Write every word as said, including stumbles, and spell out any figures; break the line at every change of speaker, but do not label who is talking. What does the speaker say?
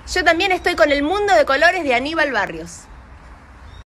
Yo también estoy con El Mundo de Colores de Aníbal Barrios.